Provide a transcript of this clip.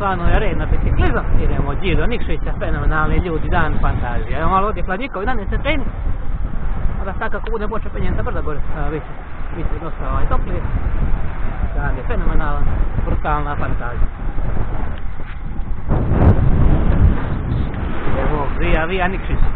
plānoju arēnu ar biciklizam, idemo ģiru, un šeit fenomenāli ljudi dan fantazija. Ja Володя Кладников, dan este treni. Ora sta che comunque può sapere niente per la cosa, visto il nostro topli. Grande, fenomenale, brutale fantasia. Via, via, niks.